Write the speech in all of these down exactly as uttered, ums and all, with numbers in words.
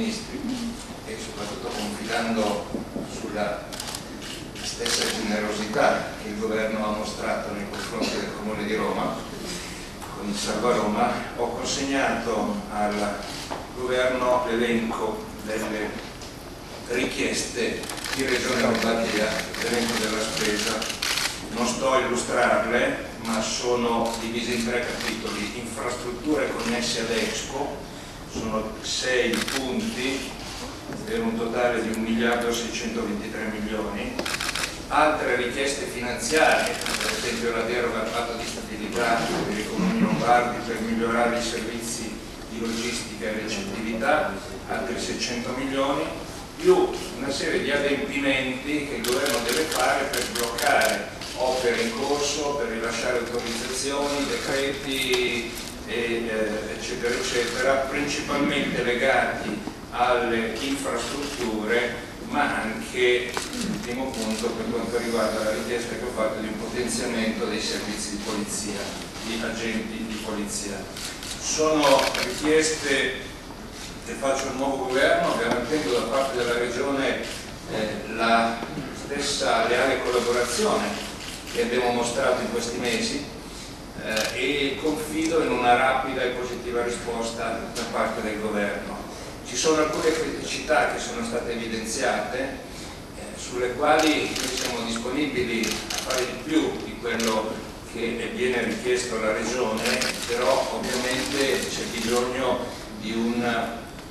Ministri e soprattutto confidando sulla stessa generosità che il governo ha mostrato nei confronti del Comune di Roma con il Salva Roma, ho consegnato al governo l'elenco delle richieste di Regione Lombardia, l'elenco della spesa. Non sto a illustrarle, ma sono divise in tre capitoli. Infrastrutture connesse ad Expo, sono sei punti per un totale di un miliardo e seicentoventitré milioni. Altre richieste finanziarie, per esempio la deroga al patto di stabilità per i comuni lombardi per migliorare i servizi di logistica e recettività, altri seicento milioni, più una serie di adempimenti che il governo deve fare per bloccare opere in corso, per rilasciare autorizzazioni, decreti, e, eh, eccetera, eccetera, principalmente legati alle infrastrutture, ma anche, ultimo punto, per quanto riguarda la richiesta che ho fatto di un potenziamento dei servizi di polizia, di agenti di polizia. Sono richieste che faccio al nuovo governo, garantendo da parte della Regione eh, la stessa leale collaborazione che abbiamo mostrato in questi mesi eh, e confido in una rapida e positiva risposta da parte del governo. Ci sono alcune criticità che sono state evidenziate, eh, sulle quali noi siamo disponibili a fare di più di quello che viene richiesto alla Regione, però ovviamente c'è bisogno di un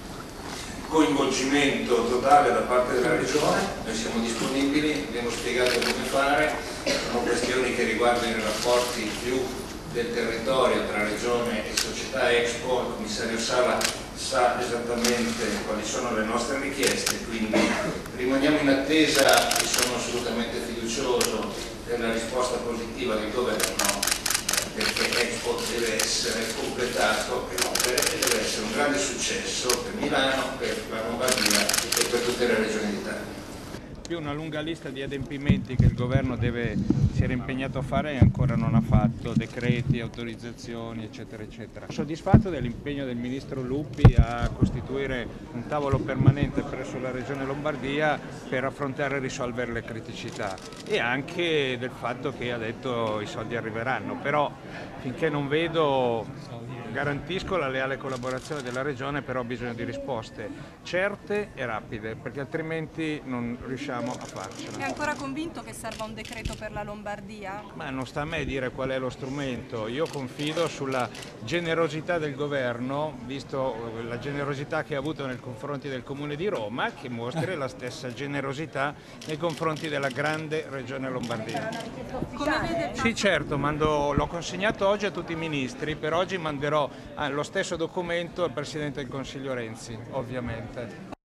coinvolgimento totale da parte della Regione. Noi siamo disponibili, abbiamo spiegato come fare, sono questioni che riguardano i rapporti più del territorio tra Regione e società Expo. Il commissario Sala sa esattamente quali sono le nostre richieste, quindi rimaniamo in attesa e sono assolutamente fiducioso della risposta positiva del governo, perché Expo deve essere completato per opere e deve essere un grande successo per Milano, per la Lombardia e per tutte le regioni d'Italia. Più una lunga lista di adempimenti che il governo deve, si era impegnato a fare e ancora non ha fatto, decreti, autorizzazioni, eccetera, eccetera. Soddisfatto dell'impegno del Ministro Lupi a costituire un tavolo permanente presso la Regione Lombardia per affrontare e risolvere le criticità, e anche del fatto che ha detto i soldi arriveranno, però finché non vedo, garantisco la leale collaborazione della Regione, però ho bisogno di risposte certe e rapide, perché altrimenti non riusciamo a farcela. È ancora convinto che serva un decreto per la Lombardia? Ma non sta a me dire qual è lo strumento, io confido sulla generosità del governo, visto la generosità che ha avuto nei confronti del Comune di Roma, che mostri la stessa generosità nei confronti della grande Regione Lombardia. Come vede? Sì, certo, l'ho consegnato oggi a tutti i ministri, per oggi manderò lo stesso documento al Presidente del Consiglio Renzi, ovviamente.